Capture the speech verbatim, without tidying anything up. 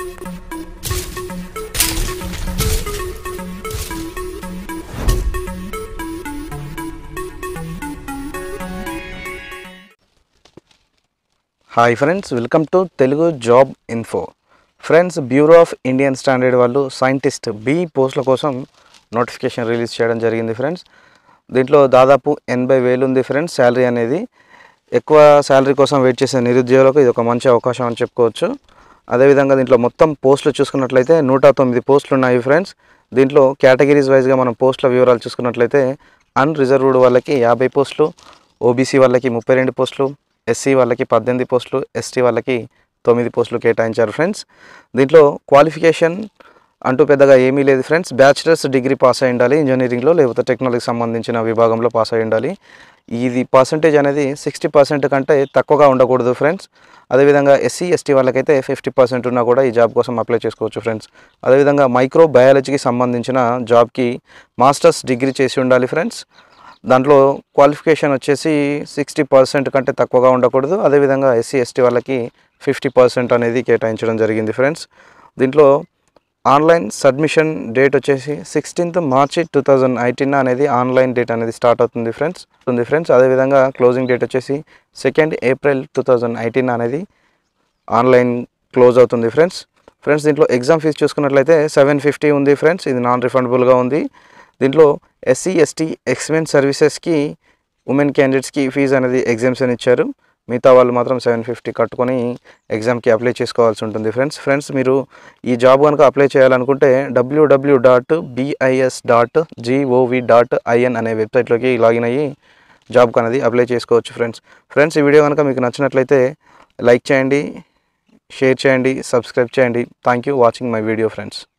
Hi friends, welcome to Telugu job info. Friends, bureau of Indian standard వాళ్ళు scientist B పోస్టుల కోసం notification release చేయడం జరిగింది ఫ్రెండ్స్. దీంట్లో దాదాపు ఎనభై వేలు ఉంది ఫ్రెండ్స్ శాలరీ అనేది. ఎక్కువ శాలరీ కోసం వెయిట్ చేసే నిరుద్యోగులకు ఇది ఒక మంచి అవకాశం అని చెప్పుకోవచ్చు. అదేవిధంగా దీంట్లో మొత్తం పోస్టులు చూసుకున్నట్లయితే నూట తొమ్మిది పోస్టులు ఉన్నాయి ఫ్రెండ్స్. దీంట్లో కేటగిరీస్ వైజ్గా మనం పోస్టుల వివరాలు చూసుకున్నట్లయితే అన్రిజర్వ్డ్ వాళ్ళకి యాభై పోస్టులు, ఓబీసీ వాళ్ళకి ముప్పై రెండు పోస్టులు, ఎస్సీ వాళ్ళకి పద్దెనిమిది పోస్టులు, ఎస్టీ వాళ్ళకి తొమ్మిది పోస్టులు కేటాయించారు ఫ్రెండ్స్. దీంట్లో క్వాలిఫికేషన్ అంటూ పెద్దగా ఏమీ లేదు ఫ్రెండ్స్. బ్యాచిలర్స్ డిగ్రీ పాస్ అయి ఉండాలి ఇంజనీరింగ్లో, లేకపోతే టెక్నాలజీకి సంబంధించిన విభాగంలో పాస్ అయి ఉండాలి. ఇది పర్సంటేజ్ అనేది సిక్స్టీ పర్సెంట్ కంటే తక్కువగా ఉండకూడదు ఫ్రెండ్స్. అదేవిధంగా ఎస్సీ ఎస్టీ వాళ్ళకైతే ఫిఫ్టీ పర్సెంట్ ఉన్నా కూడా ఈ జాబ్ కోసం అప్లై చేసుకోవచ్చు ఫ్రెండ్స్. అదేవిధంగా మైక్రో బయాలజీకి సంబంధించిన జాబ్కి మాస్టర్స్ డిగ్రీ చేసి ఉండాలి ఫ్రెండ్స్. దాంట్లో క్వాలిఫికేషన్ వచ్చేసి సిక్స్టీ పర్సెంట్ కంటే తక్కువగా ఉండకూడదు. అదేవిధంగా ఎస్సీ ఎస్టీ వాళ్ళకి ఫిఫ్టీ పర్సెంట్ అనేది కేటాయించడం జరిగింది ఫ్రెండ్స్. దీంట్లో ఆన్లైన్ సబ్మిషన్ డేట్ వచ్చేసి sixteenth March two thousand eighteen అనేది ఆన్లైన్ డేట్ అనేది స్టార్ట్ అవుతుంది ఫ్రెండ్స్ ఉంది ఫ్రెండ్స్ అదేవిధంగా క్లోజింగ్ డేట్ వచ్చేసి second April two thousand eighteen అనేది ఆన్లైన్ క్లోజ్ అవుతుంది ఫ్రెండ్స్. ఫ్రెండ్స్ దీంట్లో ఎగ్జామ్ ఫీజు చూసుకున్నట్లయితే సెవెన్ ఫిఫ్టీ ఉంది ఫ్రెండ్స్. ఇది నాన్ రిఫండబుల్గా ఉంది. దీంట్లో ఎస్సీ ఎస్టీ ఎక్స్మెన్ సర్వీసెస్కి ఉమెన్ క్యాండిడేట్స్కి ఫీజు అనేది ఎగ్జామ్షన్ ఇచ్చారు. మిగతా వాళ్ళు మాత్రం సెవెన్ ఫిఫ్టీ కట్టుకొని ఎగ్జామ్కి అప్లై చేసుకోవాల్సి ఉంటుంది ఫ్రెండ్స్. ఫ్రెండ్స్ మీరు ఈ జాబ్ కనుక అప్లై చేయాలనుకుంటే WW dot BIS dot GOV dot IN అనే వెబ్సైట్లోకి లాగిన్ అయ్యి జాబ్కి అనేది అప్లై చేసుకోవచ్చు ఫ్రెండ్స్. ఫ్రెండ్స్ ఈ వీడియో కనుక మీకు నచ్చినట్లయితే లైక్ చేయండి, షేర్ చేయండి, సబ్స్క్రైబ్ చేయండి. Thank you watching my video friends.